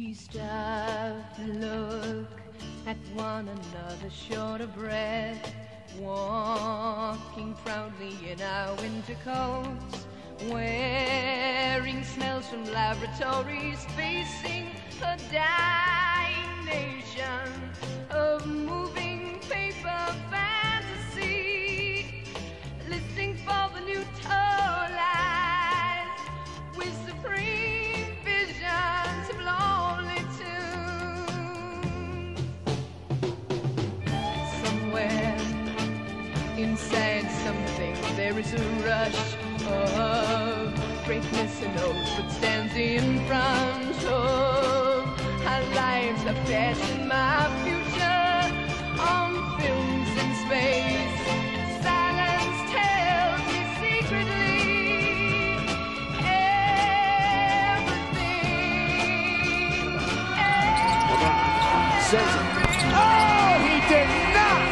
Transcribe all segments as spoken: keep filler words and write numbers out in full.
We stop to look at one another short of breath, walking proudly in our winter coats, wearing smells from laboratories, facing a dying nation of moving paper fantasy, listening for the new toy lies with supreme visions of lonely tunes. Somewhere inside something there is a rush of greatness and hope that stands in front of our lives. I fashion my future on films in space. Silence tells me secretly everything. LeBron says it. Oh, he did not!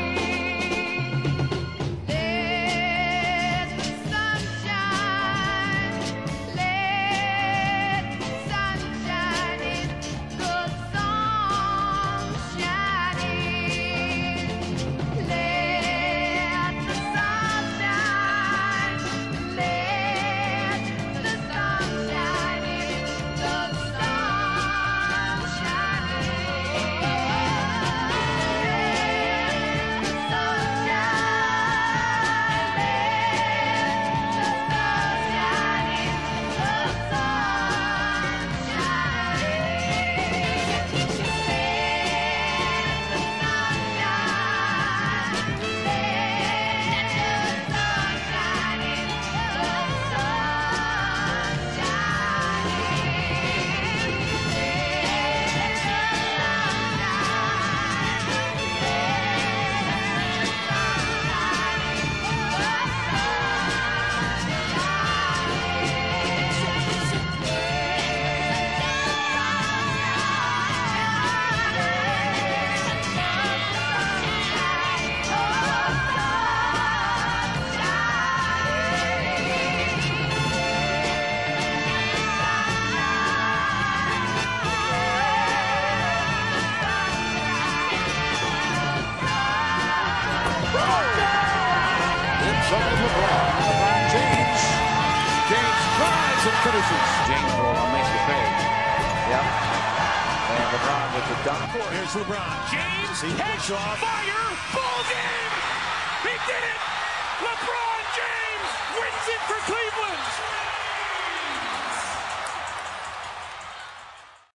Lebron, LeBron James. James tries and finishes. James will make the pay. Yep. And LeBron with the dunk. Here's LeBron James. He heads off. Fire! Ball game! He did it! LeBron James wins it for Cleveland!